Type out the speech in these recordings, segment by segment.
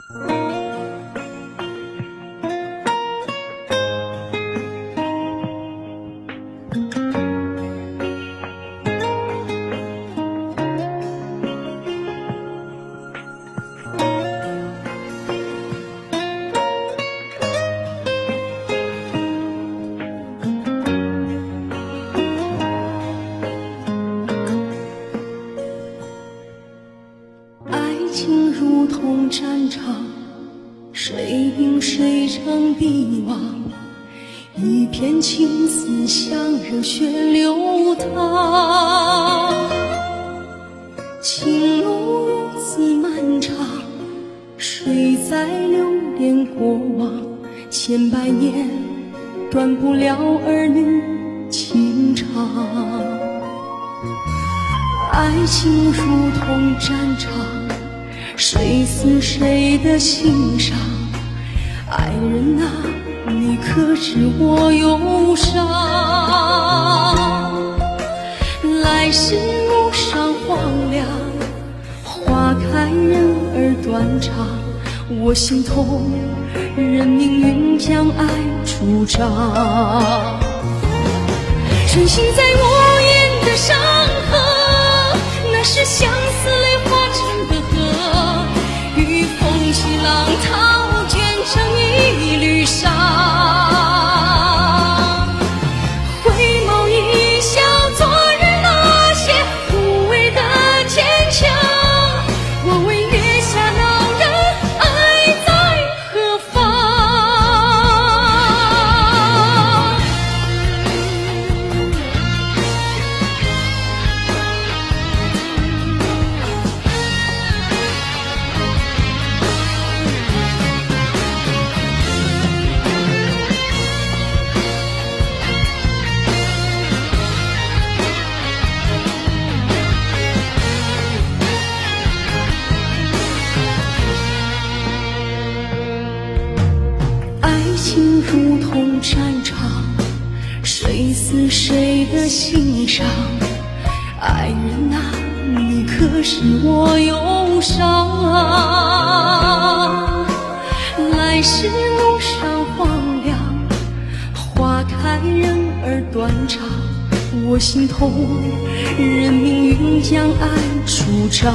情如同战场，谁赢谁成帝王，一片青丝像热血流淌。情路如此漫长，谁在留恋过往？千百年断不了儿女情长。爱情如同战场，谁死谁的心上？爱人啊，你可知我忧伤？来时路上荒凉，花开人儿断肠。我心痛，任命运将爱主张。顺行在无言的山河，那是相思泪化成的河，与风起浪涛卷成一缕纱。回眸一笑，昨日那些无谓的坚强，我问月下那人爱在何方？情如同战场，谁死谁的心上？爱人啊，你可是我忧伤？来时路上荒凉，花开人儿断肠。我心痛，任命运将爱主张。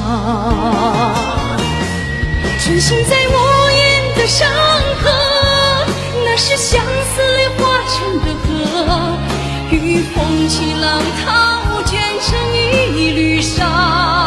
顺行在无言的山河，那是相思泪化成的河，与风起浪涛卷成一缕纱。